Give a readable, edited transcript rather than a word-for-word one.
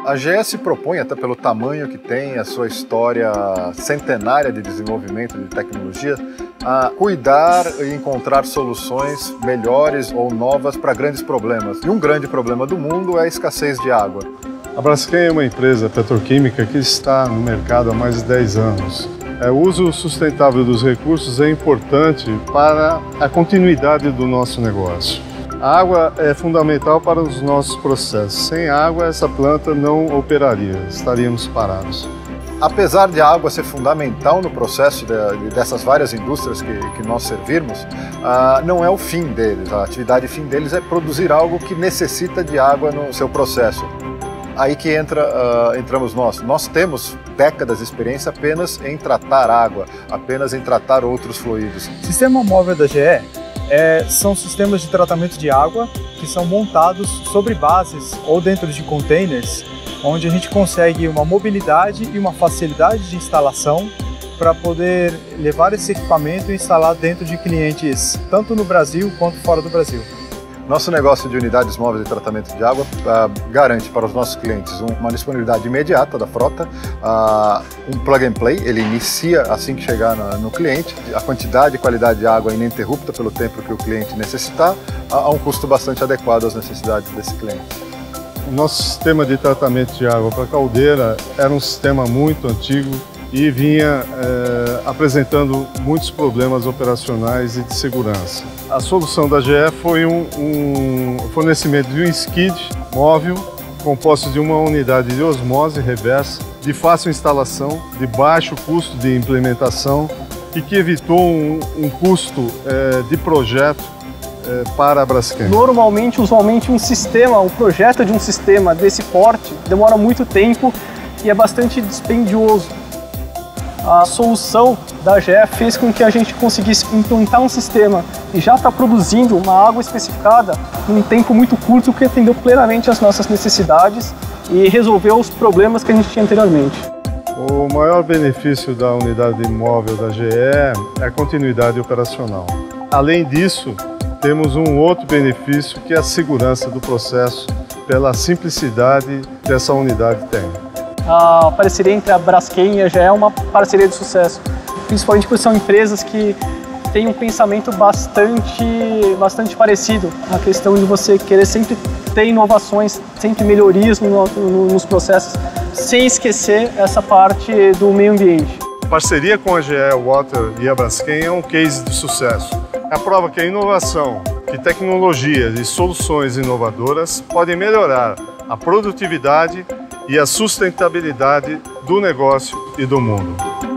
A GE se propõe, até pelo tamanho que tem, a sua história centenária de desenvolvimento de tecnologia, a cuidar e encontrar soluções melhores ou novas para grandes problemas. E um grande problema do mundo é a escassez de água. A Braskem é uma empresa petroquímica que está no mercado há mais de 10 anos. O uso sustentável dos recursos é importante para a continuidade do nosso negócio. A água é fundamental para os nossos processos. Sem água, essa planta não operaria, estaríamos parados. Apesar de a água ser fundamental no processo dessas várias indústrias que nós servirmos, não é o fim deles. A atividade fim deles é produzir algo que necessita de água no seu processo. Aí que entramos nós. Nós temos décadas de experiência apenas em tratar água, apenas em tratar outros fluidos. O sistema móvel da GE são sistemas de tratamento de água que são montados sobre bases ou dentro de containers, onde a gente consegue uma mobilidade e uma facilidade de instalação para poder levar esse equipamento e instalar dentro de clientes, tanto no Brasil quanto fora do Brasil. Nosso negócio de unidades móveis de tratamento de água garante para os nossos clientes uma disponibilidade imediata da frota, um plug and play, ele inicia assim que chegar no cliente, a quantidade e qualidade de água ininterrupta pelo tempo que o cliente necessitar, a um custo bastante adequado às necessidades desse cliente. O nosso sistema de tratamento de água para caldeira era um sistema muito antigo e vinha apresentando muitos problemas operacionais e de segurança. A solução da GE foi um fornecimento de um skid móvel composto de uma unidade de osmose reversa, de fácil instalação, de baixo custo de implementação e que evitou um custo de projeto para a Braskem. Normalmente, usualmente, o projeto de um sistema desse porte demora muito tempo e é bastante dispendioso. A solução da GE fez com que a gente conseguisse implantar um sistema que já está produzindo uma água especificada em um tempo muito curto, que atendeu plenamente às nossas necessidades e resolveu os problemas que a gente tinha anteriormente. O maior benefício da unidade móvel da GE é a continuidade operacional. Além disso, temos um outro benefício que é a segurança do processo pela simplicidade que essa unidade tem. A parceria entre a Braskem e a GE é uma parceria de sucesso, principalmente porque são empresas que têm um pensamento bastante parecido. A questão de você querer sempre ter inovações, sempre melhorias nos processos, sem esquecer essa parte do meio ambiente. A parceria com a GE Water e a Braskem é um case de sucesso. É a prova que a inovação, que tecnologias e soluções inovadoras podem melhorar a produtividade e a sustentabilidade do negócio e do mundo.